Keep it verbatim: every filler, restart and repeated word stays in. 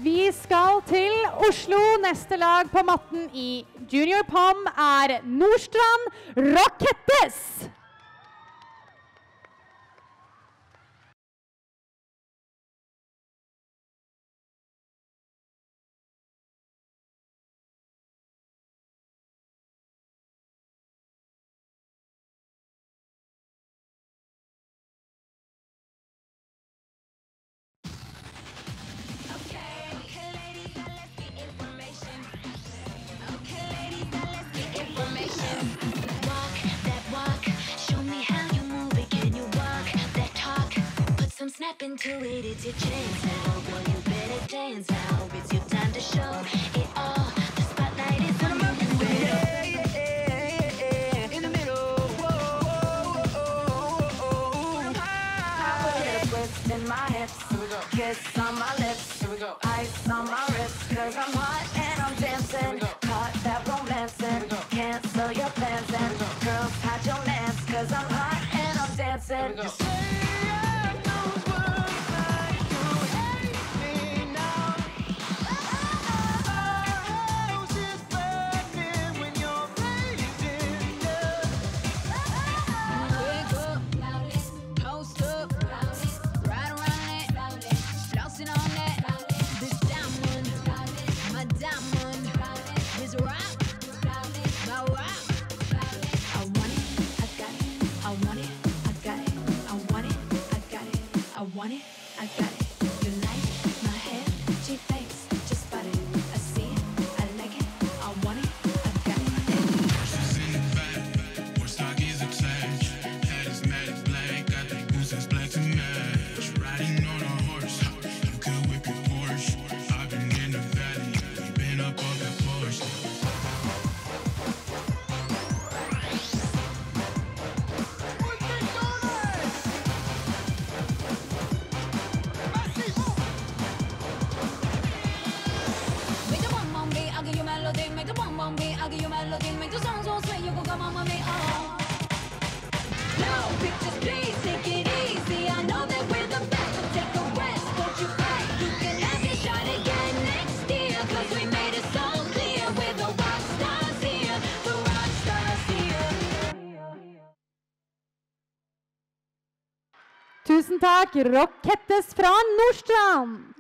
Vi skal til Oslo. Neste lag på matten i Junior Pom er Nordstrand Rockettes. Snap into it, it's your chance now. Girl, you better dance now. It's your time to show it all. The spotlight is on you. Yeah, yeah, yeah, yeah. In the middle. Whoa, whoa, whoa, whoa. I put a twist in my hips. Kiss on my lips. Here we go. Ice on my wrist. Cause I'm hot and I'm dancing. Caught that romancing. Cancel your plans and girls hide your mans. Cause I'm hot and I'm dancing. I want it, I got it. You like my hair, G-face, just spot it. I see it, I like it. I want it, I got it. Horses in the back, horse stock is attached. Head is matted black, got the goose that's black to match. Riding on a horse, you could whip your Porsche. I've been in the valley, we been up on the Porsche. Make the boom boom beat, I'll give you melody. Make the song so sweet, you go come on me, oh. No pictures, please, take it easy. I know that we're the best, so take a rest. Don't you fret, you can have your shot again next year. Cause we made it so clear, we're the rock stars here. The rock stars here. Tusen takk, Rockettes fra Nordstrand!